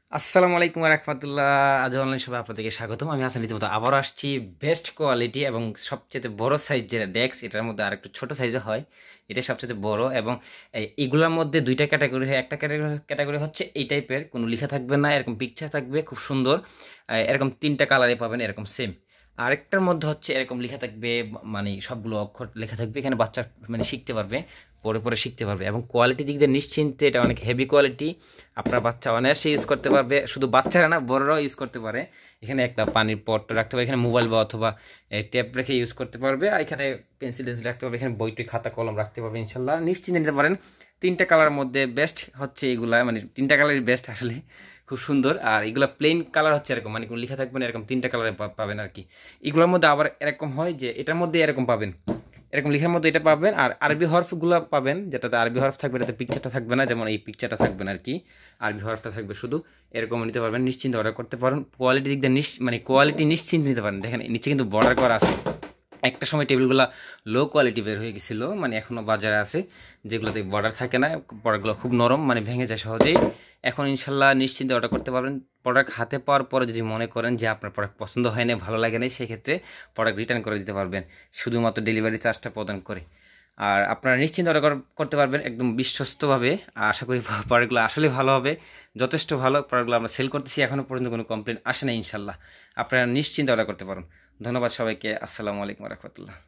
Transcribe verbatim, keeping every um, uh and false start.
আসসালামু আলাইকুম রাহমাতুল্লাহ। আজ অনলাইন সবাই আপনাদেরকে স্বাগতম। আমি হাসান রীতিমতো আবার আসছি বেস্ট কোয়ালিটি এবং সবচেয়ে বড় সাইজ যেটা ডেস্ক, এটার মধ্যে আর একটু ছোট সাইজে হয়, এটা সবচেয়ে বড়। এবং এই- এগুলোর মধ্যে দুইটা ক্যাটাগরি হয়। একটা ক্যাটাগরি ক্যাটাগরি হচ্ছে এই টাইপের, কোনো লেখা থাকবে না, এরকম পিকচার থাকবে খুব সুন্দর। আহ, এরকম তিনটা কালারে পাবেন এরকম সেম। আরেকটার মধ্যে হচ্ছে এরকম লেখা থাকবে, মানে সবগুলো অক্ষর লেখা থাকবে, এখানে বাচ্চা মানে শিখতে পারবে, পরে পরে শিখতে পারবে। এবং কোয়ালিটি দিক দিয়ে নিশ্চিন্তে এটা অনেক হেভি কোয়ালিটি। আপনার বাচ্চা অনায়াসে ইউজ করতে পারবে, শুধু বাচ্চারা না বড়রাও ইউজ করতে পারে। এখানে একটা পানির পট রাখতে পারে, এখানে মোবাইল বা অথবা ট্যাব রেখে ইউজ করতে পারবে। আর এখানে পেন্সিল টেন্সিল রাখতে পারবে, এখানে বইটি খাতা কলম রাখতে পারবে। ইনশাল্লাহ নিশ্চিন্তে নিতে পারেন। তিনটা কালার মধ্যে বেস্ট হচ্ছে এগুলা, মানে তিনটা কালারই বেস্ট আসলে, খুব সুন্দর। আর এগুলা প্লেন কালার হচ্ছে এরকম, মানে কোনো লেখা থাকবে না, এরকম তিনটা কালারে পাবেন আর কি। এগুলোর মধ্যে আবার এরকম হয় যে এটার মধ্যে এরকম পাবেন, এরকম লেখার মধ্যে এটা পাবেন। আর আরবি হরফগুলো পাবেন, যেটাতে আরবি হরফ থাকবে, এটাতে পিকচারটা থাকবে না, যেমন এই পিকচারটা থাকবে না আর কি, আরবি হরফটা থাকবে শুধু। এরকম নিতে পারবেন, নিশ্চিন্তে অর্ডার করতে পারেন। কোয়ালিটি দিক দিয়ে নিশ মানে কোয়ালিটি নিশ্চিন্তে নিতে পারেন। দেখেন নিচে কিন্তু বর্ডার করা আছে। একটা সময় টেবিলগুলো লো কোয়ালিটি বের হয়ে গেছিলো, মানে এখনও বাজারে আছে, যেগুলোতে বর্ডার থাকে না, প্রোডাক্টগুলো খুব নরম, মানে ভেঙে যায় সহজেই। এখন ইনশাল্লাহ নিশ্চিন্তে অর্ডার করতে পারবেন। প্রোডাক্ট হাতে পাওয়ার পরে যদি মনে করেন যে আপনার প্রোডাক্ট পছন্দ হয় না, ভালো লাগে না, সেক্ষেত্রে প্রোডাক্ট রিটার্ন করে দিতে পারবেন, শুধুমাত্র ডেলিভারি চার্জটা প্রদান করে। আর আপনারা নিশ্চিন্তে অর্ডার করতে পারবেন একদম বিশ্বস্তভাবে। আশা করি প্রোডাক্টগুলো আসলে ভালো হবে, যথেষ্ট ভালো। প্রোডাক্টগুলো আমরা সেল করতেছি, এখনও পর্যন্ত কোনো কমপ্লেন আসে না। ইনশাল্লাহ আপনারা নিশ্চিন্তে অর্ডার করতে পারেন। ধন্যবাদ সবাইকে। আসসালামু আলাইকুম রহমতুল্লাহ।